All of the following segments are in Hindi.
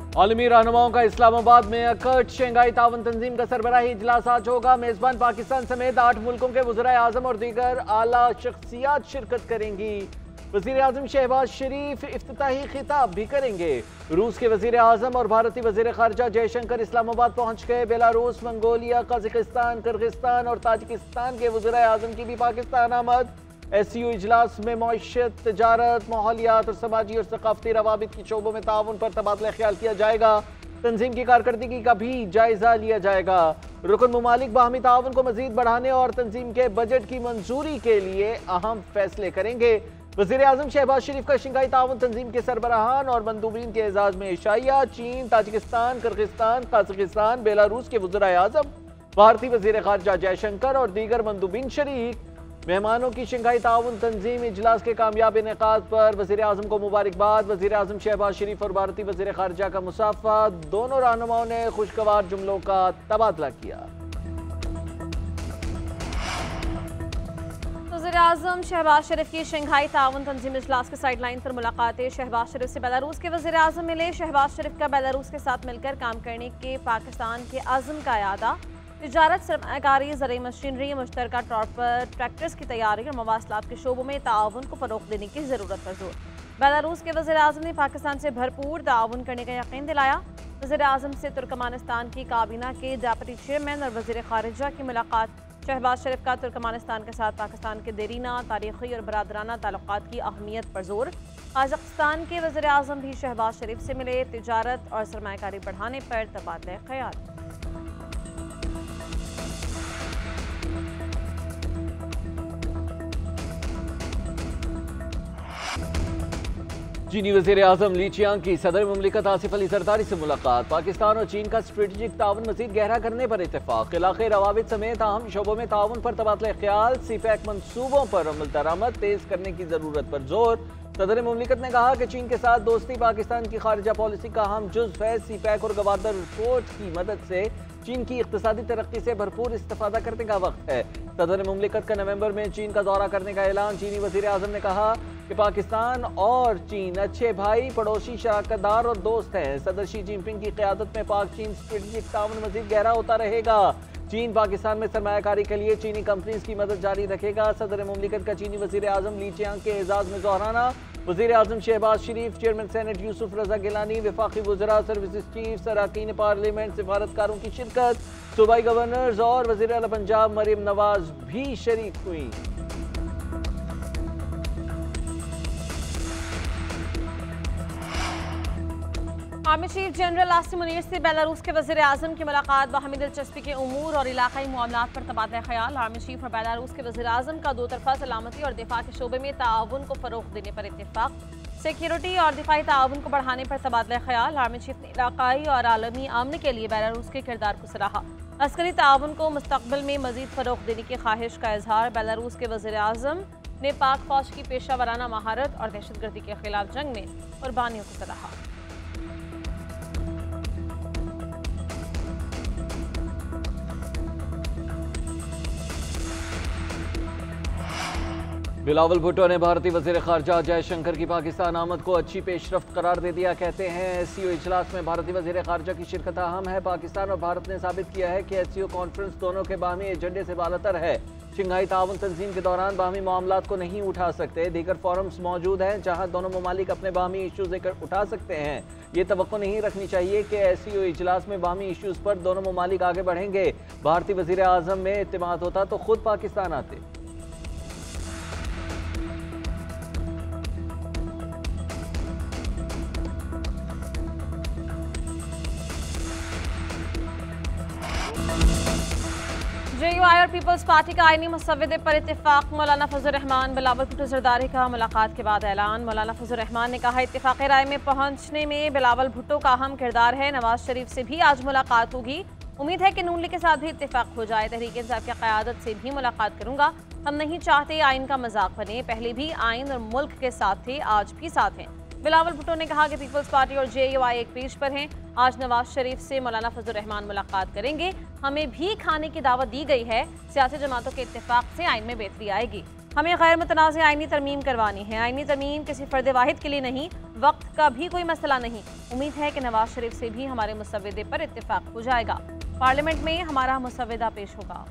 आलमी रहनुमाओं का इस्लामाबाद में अकट शंघाई ताउन तंजीम का सरबराही इजलास आज होगा। मेजबान पाकिस्तान समेत 8 मुल्कों के वज़ीर आज़म और दीगर आला शख्सियात शिरकत करेंगी। वज़ीर आज़म शहबाज शरीफ इफ्तिताही खिताब भी करेंगे। रूस के वज़ीर आज़म और भारतीय वज़ीर ख़ारजा जयशंकर इस्लामाबाद पहुंच गए। बेलारूस, मंगोलिया, कज़ाकिस्तान, किर्गिस्तान और ताजिकिस्तान के वज़ीर आज़म की भी पाकिस्तान आमद। SCO इजलास में मईशत, तजारत, माहौलियात और समाजी और सकाफती रवाबित की शोबों में ताउन पर तबादला ख्याल किया जाएगा। तंजीम की कारकर्दगी का भी जायजा लिया जाएगा। रुकन मुमालिक बाहमी ताउन को मजीद बढ़ाने और तंजीम के बजट की मंजूरी के लिए अहम फैसले करेंगे। वज़ीर आज़म शहबाज शरीफ का शंघाई ताउन तंजीम के सरबराहान और मंदूबीन के एजाज में एशिया, चीन, ताजिकिस्तान, किर्गिस्तान, कज़ाकिस्तान, बेलारूस के वज़ीर आज़म, भारतीय वज़ीर ख़ारजा जयशंकर और दीगर मंदूबीन शरीक। मेहमानों की शंघाई ताउन तंजीम इजलास के कामयाब इनेकाद पर वज़ीर आज़म को मुबारकबाद। वज़ीर आज़म शहबाज शरीफ और भारतीय वज़ीर ख़ारजा का मुसाफा। दोनों रहनुमाओं ने खुशगवार जुमलों का तबादला किया। वज़ीर आज़म शहबाज शरीफ की शंघाई ताउन तंजीम इजलास के साइडलाइन पर मुलाकातें। शहबाज शरीफ से बेलारूस के वज़ीर आज़म मिले। शहबाज शरीफ का बेलारूस के साथ मिलकर काम करने के पाकिस्तान के अज़्म का यादा। तिजारत, सरमायाकारी, ज़राई मशीनरी, मुश्तरका तौर पर ट्रैक्टर्स की तैयारी और मवासलात के शोबों में ताउन को फ़रोग़ देने की ज़रूरत पर जोर। बेलारूस के वज़ीर आज़म ने पाकिस्तान से भरपूर ताउन करने का यकीन दिलाया। वज़ीर आज़म से तुर्कमानिस्तान की काबीना के डिप्टी चेयरमैन और वज़ीर ख़ारिजा की मुलाकात। शहबाज शरीफ का तुर्कमानिस्तान के साथ पाकिस्तान के देरीना, तारीख़ी और बरादराना ताल्लुक़ात की अहमियत पर जोर। कज़ाकिस्तान के वज़ीर आज़म भी शहबाज शरीफ से मिले। तिजारत और सरमायाकारी बढ़ाने पर तबादला ख्याल। चीनी वज़ीर आज़म ली चियांग की सदर मुमलिकत आसिफ अली ज़रदारी से मुलाकात। पाकिस्तान और चीन का स्ट्रेटेजिक ताउन मज़ीद गहरा करने पर इत्तेफाक। इलाक़ाई रवाबित समेत अहम शोबों में ताउन पर तबादला ख्याल। CPEC मंसूबों पर अमल दरामद तेज़ करने की ज़रूरत पर जोर। सदर मुमलिकत ने कहा कि चीन के साथ दोस्ती पाकिस्तान की खारजा पॉलिसी का अहम जुज़्व है। CPEC और गवादर रिपोर्ट की मदद से चीन की इक़्तिसादी तरक्की से भरपूर इस्तिफ़ादा करने का वक्त है। सदर मुमलिकत का नवंबर में चीन का दौरा करने का ऐलान। चीनी वज़ीर आज़म ने कहा कि पाकिस्तान और चीन अच्छे भाई, पड़ोसी, शराकतदार और दोस्त हैं। सदर शी जिनपिंग की क़यादत में पाक चीन स्ट्रेटेजिक ताउन मज़ीद गहरा होता रहेगा। चीन पाकिस्तान में सरमायाकारी के लिए चीनी कंपनीज की मदद जारी रखेगा। सदर मुमलिकत का चीनी वज़ीर आज़म ली चियांग के एजाज़ में जोहराना। वज़ीर आज़म शहबाज शरीफ, चेयरमैन सेनेट यूसुफ रज़ा गिलानी, वफाकी वज़रा, सर्विसेज चीफ, अरकान पार्लियामेंट, सिफारतकारों की शिरकत। सूबाई गवर्नर्स और वज़ीर आला पंजाब मरीम नवाज भी शरीक हुई। Army chief general Asim Munir से बेलारूस के वज़ीर आज़म की मुलाकात। बाहमी दिलचस्पी के उमूर और इलाकाई मामलात पर तबादला ख्याल। आर्मी चीफ और बेलारूस के वज़ीर आज़म का दो तरफ़ा सलामती और दिफा के शोबे में ताउन को फ़रोग़ देने पर इत्तेफाक। सिक्योरिटी और दिफाई ताउन को बढ़ाने पर तबादला ख्याल। आर्मी चीफ ने इलाकाई और आलमी अमन के लिए बेलारूस के किरदार को सराहा। अस्करी ताउन को मुस्तक़बिल में मज़ीद फ़रोग़ देने की ख्वाहिश का इजहार। बेलारूस के वज़ीर आज़म ने पाक फ़ौज की पेशा वराना महारत और दहशतगर्दी के खिलाफ जंग में कुर्बानियों को सराहा। बिलावल भुट्टो ने भारतीय वज़ीर ख़ारजा जयशंकर की पाकिस्तान आमद को अच्छी पेशरफ्त करार दे दिया। कहते हैं SCO इजलास में भारतीय वज़ीर ख़ारजा की शिरकत अहम है। पाकिस्तान और भारत ने साबित किया है कि SCO कॉन्फ्रेंस दोनों के बाहमी एजेंडे से बालातर है। शंघाई ताउन तंजीम के दौरान बाहमी मामलात को नहीं उठा सकते। दीगर फोरम्स मौजूद हैं जहाँ दोनों ममालिक अपने बाहमी इशूज़ उठा सकते हैं। ये तवक्को नहीं रखनी चाहिए कि SCO इजलास में बाहमी इशूज़ पर दोनों ममालिक आगे बढ़ेंगे। भारतीय वज़ीर आज़म में इत्तेमाद होता तो खुद पाकिस्तान आते। JUI और पीपल्स पार्टी का आईनी मसवदे पर इत्तेफाक। मौलाना फजल रहमान, बिलावल भुट्टो ज़रदारी का मुलाकात के बाद ऐलान। मौलाना फजल रहमान ने कहा इत्तेफाक राय में पहुंचने में बिलावल भुट्टो का अहम किरदार है। नवाज शरीफ से भी आज मुलाकात होगी। उम्मीद है कि नून लीग के साथ भी इत्तेफाक हो जाए। तहरीक इंसाफ की क़यादत से भी मुलाकात करूंगा। हम नहीं चाहते आइन का मजाक बने। पहले भी आइन और मुल्क के साथ थे, आज भी साथ हैं। बिलावल भुट्टो ने कहा कि पीपल्स पार्टी और JUI एक पेज पर हैं। आज नवाज शरीफ से मौलाना फजल रहमान मुलाकात करेंगे। हमें भी खाने की दावत दी गई है। सियासी जमातों के इत्तेफाक से आइन में बेहतरी आएगी। हमें गैर मुतनाज़ आइनी तरमीम करवानी है। आइनी तरमीम किसी फ़र्द वाहिद के लिए नहीं, वक्त का भी कोई मसला नहीं। उम्मीद है कि नवाज शरीफ से भी हमारे मुसव्विदे पर इत्तेफाक हो जाएगा। पार्लियामेंट में हमारा मुसव्विदा पेश होगा।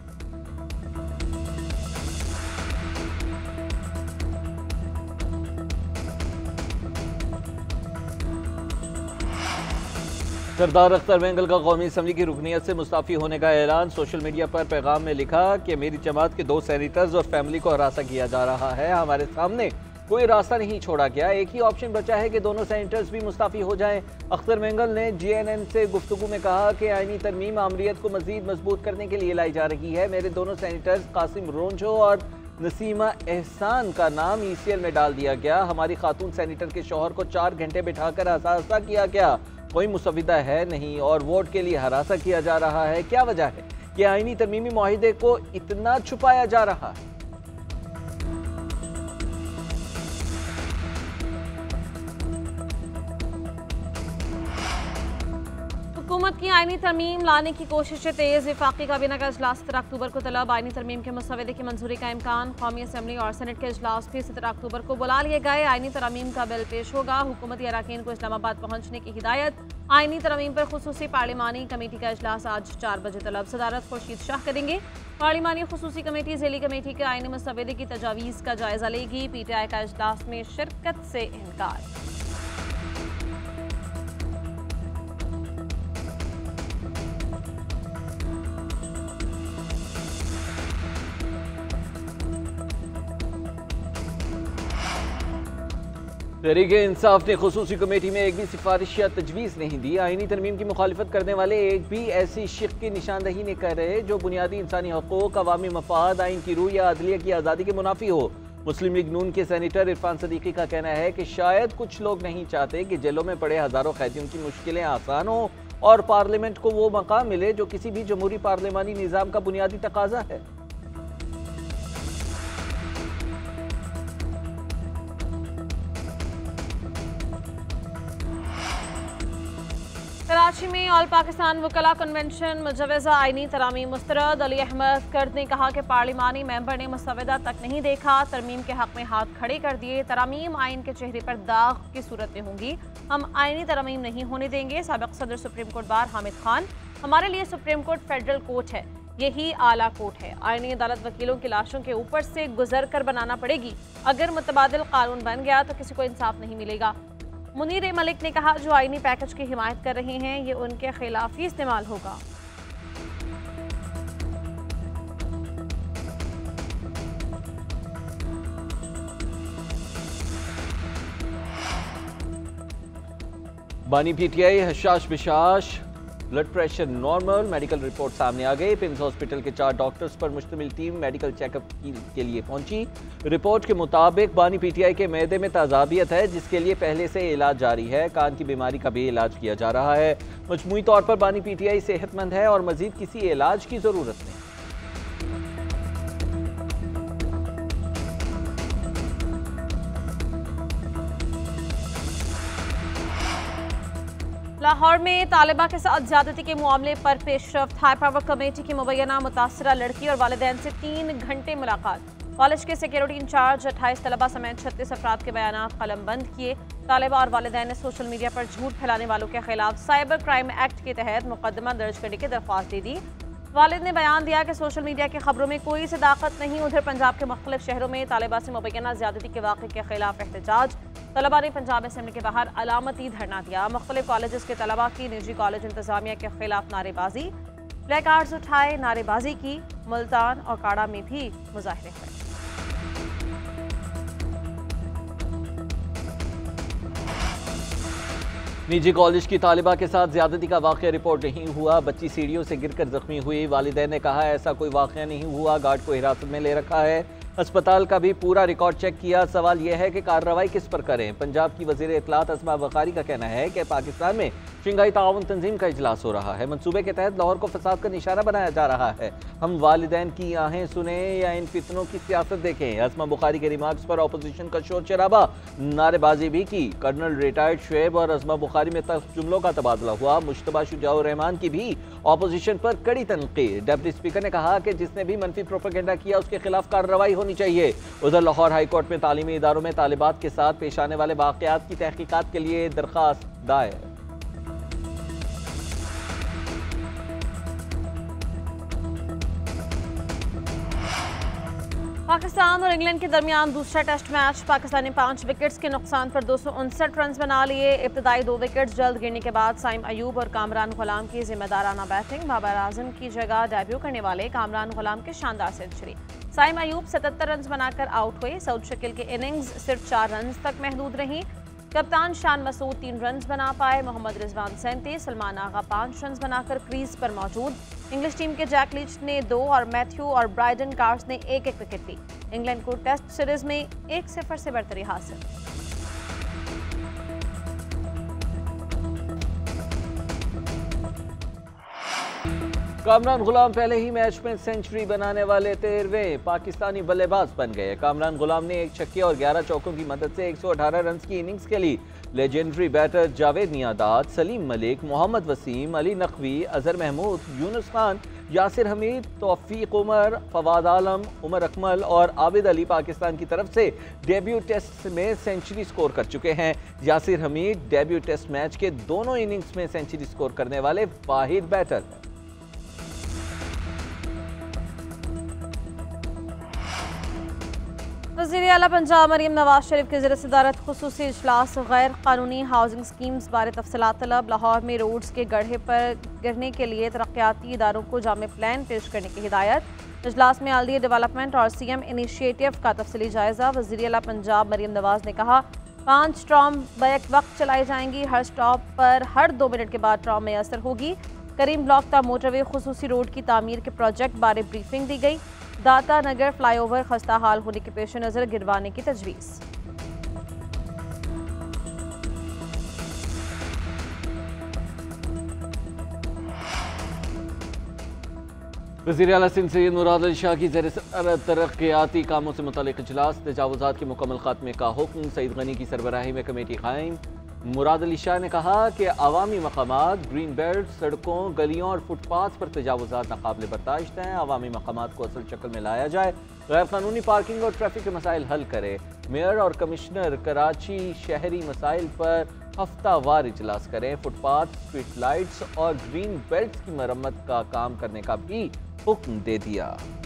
सरदार अख्तर वेंगल का कौमी असम्बली की रुकनीत से मुस्ताफ़ी होने का ऐलान। सोशल मीडिया पर पैगाम में लिखा कि मेरी जमात के 2 सेनेटर्स और फैमिली को हरासा किया जा रहा है। हमारे सामने कोई रास्ता नहीं छोड़ा गया। एक ही ऑप्शन बचा है कि दोनों सेनेटर्स भी मुस्ताफ़ी हो जाएं। अख्तर वेंगल ने GNN से गुफ्तगू में कहा कि आईनी तरमीम आमरीत को मज़ीद मजबूत करने के लिए लाई जा रही है। मेरे दोनों सेनेटर्स कासिम रोंझो और नसीमा एहसान का नाम ECL में डाल दिया गया। हमारी खातून सेनेटर के शौहर को 4 घंटे बिठाकर हरासा किया गया। कोई मुसव्विदा है नहीं और वोट के लिए हरासा किया जा रहा है। क्या वजह है कि आईनी तरमीमी मुआहिदे को इतना छुपाया जा रहा है? हुकूमत की आईनी तरमीम लाने की कोशिशें तेज। वफाकी काबीना का इजलास 17 अक्टूबर को तलब। आईनी तरमीम के मुसव्विदे की मंजूरी का इम्कान। कौमी असम्बली और सेनेट के इजलास भी 17 अक्टूबर को बुला लिए गए। आईनी तरमीम का बिल पेश होगा। हुकूमती अरकान को इस्लामाबाद पहुंचने की हिदायत। आईनी तरमीम पर खुसूसी पार्लिमानी कमेटी का इजलास आज 4 बजे तलब। सदारत खुर्शीद शाह करेंगे। पार्लिमानी खुसूसी कमेटी ज़ेली कमेटी के आईनी मुसव्विदे की तजावीज़ का जायजा लेगी। PTI का इजलास में शिरकत से इनकार। तहरीके इंसाफ ने खुसूसी कमेटी में एक भी सिफारिश या तजवीज़ नहीं दी। आईनी तरमीम की मुखालिफत करने वाले एक भी ऐसी शिक की निशानदही नहीं कर रहे जो बुनियादी इंसानी हकूक़, अवामी मफाद, आइन की रूह या अदलिया की आज़ादी के मुनाफी हो। मुस्लिम लीग नून के सेनेटर इरफान सदीकी का कहना है कि शायद कुछ लोग नहीं चाहते कि जेलों में पड़े हज़ारों कैदियों की मुश्किलें आसान हो और पार्लियामेंट को वो मकाम मिले जो किसी भी जमहूरी पार्लिमानी निज़ाम का बुनियादी तकाजा है। कराची में ऑल पाकिस्तान वकला कन्वेंशन मुजवज़ा आईनी तरामीम मुस्तरद। अली अहमद कर्द ने कहा कि पार्लिमानी मेंबर ने मुसव्विदा तक नहीं देखा, तरमीम के हक में हाथ खड़े कर दिए। तरामीम आइन के चेहरे पर दाग की सूरत में होंगी। हम आईनी तरामीम नहीं होने देंगे। साबिक़ सदर supreme court bar Hamid Khan, हमारे लिए सुप्रीम कोर्ट फेडरल कोर्ट है, यही आला कोर्ट है। आईनी अदालत वकीलों की लाशों के ऊपर से गुजर कर बनाना पड़ेगी। अगर मुतबादिल कानून बन गया तो किसी को इंसाफ नहीं मिलेगा। मुनीर मलिक ने कहा जो आईनी पैकेज की हिमायत कर रहे हैं ये उनके खिलाफ ही इस्तेमाल होगा। बानी PTI हशाश बिशाश, blood pressure normal, medical report सामने आ गई। पिम्स हॉस्पिटल के 4 डॉक्टर्स पर मुश्तमिल टीम मेडिकल चेकअप के लिए पहुंची। रिपोर्ट के मुताबिक बानी PTI के मैदे में ताज़ाबियत है जिसके लिए पहले से इलाज जारी है। कान की बीमारी का भी इलाज किया जा रहा है। मजमूई तौर पर बानी PTI सेहतमंद है और मजीद किसी इलाज की ज़रूरत नहीं। लाहौर में तालिबा के साथ ज्यादती के मामले पर पेशरफ्त। हाई पावर कमेटी की मुबैना मुतासरा लड़की और वालिदैन से 3 घंटे मुलाकात। कॉलेज के सिक्योरिटी इंचार्ज 28 तलबा समेत 36 अफराद के बयान कलम बंद किए। तालिबा और वालिदैन ने सोशल मीडिया पर झूठ फैलाने वालों के खिलाफ साइबर क्राइम एक्ट के तहत मुकदमा दर्ज करने की दरख्वास्त दे दी। वालिद ने बयान दिया कि सोशल मीडिया की खबरों में कोई सदाकत नहीं। उधर पंजाब के मुख्तलिफ शहरों में तालिबा से मुबैना ज्यादती के वाक़े के खिलाफ एहतजाज। तलबा ने पंजाब असेंबली के बाहर अलामती धरना दिया। मुख्तलिफ कॉलेज के तलबा की निजी कॉलेज इंतजामिया के खिलाफ नारेबाजी, प्ले कार्ड्स उठाए, नारेबाजी की। मुल्तान और काड़ा में भी मुजाहरे हुए। निजी कॉलेज की तालिबा के साथ ज्यादती का वाक़या रिपोर्ट नहीं हुआ। बच्ची सीढ़ियों से गिरकर जख्मी हुई। वालिदैन ने कहा ऐसा कोई वाक़या नहीं हुआ, गार्ड को हिरासत में ले रखा है। अस्पताल का भी पूरा रिकॉर्ड चेक किया। सवाल यह है कि कार्रवाई किस पर करें। पंजाब की वज़ीर इत्तलात अस्मा बुखारी का कहना है कि पाकिस्तान में शंघाई ताउन तंजीम का इजलास हो रहा है। मंसूबे के तहत लाहौर को फसाद का निशाना बनाया जा रहा है। हम वालिदैन की आहें सुने या इन फितनों की सियासत देखें। असमा बुखारी के रिमार्क्स पर अपोजिशन का शोर शराबा, नारेबाजी भी की। कर्नल रिटायर्ड शुएब और असमा बुखारी में जुमलों का तबादला हुआ। मुश्तबा शुजाउर रहमान की भी अपोजिशन पर कड़ी तनकीद। डिप्टी स्पीकर ने कहा कि जिसने भी मनफी प्रोपेगेंडा किया उसके खिलाफ कार्रवाई होनी चाहिए। उधर लाहौर हाई कोर्ट में तालीमी इदारों में तालिबात के साथ पेश आने वाले वाकयात की तहकीकात के लिए दरखास्त दायर। पाकिस्तान और इंग्लैंड के दरमियान दूसरा टेस्ट मैच। पाकिस्तान ने 5 विकेट्स के नुकसान पर 259 रन बना लिए। इब्तदाई 2 विकेट्स जल्द गिरने के बाद साइम अयूब और कामरान गुलाम की जिम्मेदाराना बैटिंग। बाबर आजम की जगह डेब्यू करने वाले कामरान गुलाम की शानदार सेंचुरी। साइम अयूब 77 रन बनाकर आउट हुए। सऊद शकील की इनिंग्स सिर्फ 4 रन तक महदूद रही। कप्तान शान मसूद 3 रन बना पाए। मोहम्मद रिजवान 37, सलमान आगा 5 रन बनाकर क्रीज पर मौजूद। इंग्लिश टीम के जैक लीच ने 2 और मैथ्यू और ब्राइडन कार्स ने 1-1 विकेट ली। इंग्लैंड को टेस्ट सीरीज में 1-0 से बढ़तरी हासिल। कामरान गुलाम पहले ही मैच में सेंचुरी बनाने वाले 13वें पाकिस्तानी बल्लेबाज बन गए। कामरान गुलाम ने 1 छक्के और 11 चौकों की मदद से 118 रन की इनिंग्स खेली। लेजेंडरी बैटर जावेद नियादाद, सलीम मलिक, मोहम्मद वसीम, अली नकवी, अजहर महमूद, यूनुस खान, यासिर हमीद, तौफीक उमर, फवाद आलम, उमर अकमल और आबिद अली पाकिस्तान की तरफ से डेब्यू टेस्ट में सेंचुरी स्कोर कर चुके हैं। Yasir Hameed debut test match के दोनों इनिंग्स में सेंचुरी स्कोर करने वाले वाहिद बैटर हैं। वज़ीर आला पंजाब मरीम नवाज शरीफ की ज़ेर सदारत खुसूसी इजलास। गैर कानूनी हाउसिंग स्कीम्स बारे तफसीलात तलब। लाहौर में रोड्स के गड्ढे पर गिरने के लिए तरक्याती इदारों को जामे प्लान पेश करने की हिदायत। इजलास में आलदी डेवलपमेंट और CM इनिशिएटिव का तफसीली जायजा। वज़ीर आला पंजाब मरीम नवाज ने कहा 5 ट्राम बैक वक्त चलाई जाएंगी। हर स्टॉप पर हर 2 मिनट के बाद ट्राम मैसर होगी। करीम ब्लॉक ता मोटरवे खुसूसी रोड की तामीर के प्रोजेक्ट बारे ब्रीफिंग दी गई। दाता नगर फ्लाईओवर खस्ता हाल होने के पेश नज़र गिरवाने की तजवीज़। वज़ीर आला सिंध सैयद मुराद अली शाह की ज़ेर तरक्याती कामों से मुतल्लिक़ इजलास। तजावुज़ात के मुकम्मल खात्मे का हुक्म। सईद गनी की सरबराही में कमेटी कायम। मुराद अली शाह ने कहा कि अवामी मकामात, ग्रीन बेल्ट, सड़कों, गलियों और फुटपाथ पर तजावुज़ात नाकाबिले बर्दाश्त हैं। अवामी मकामात को असल शक्ल में लाया जाए। गैर कानूनी पार्किंग और ट्रैफिक के मसाइल हल करे। मेयर और कमिश्नर कराची शहरी मसाइल पर हफ्तावार इजलास करें। फुटपाथ, स्ट्रीट लाइट्स और ग्रीन बेल्ट की मरम्मत का काम करने का भी हुक्म दे दिया।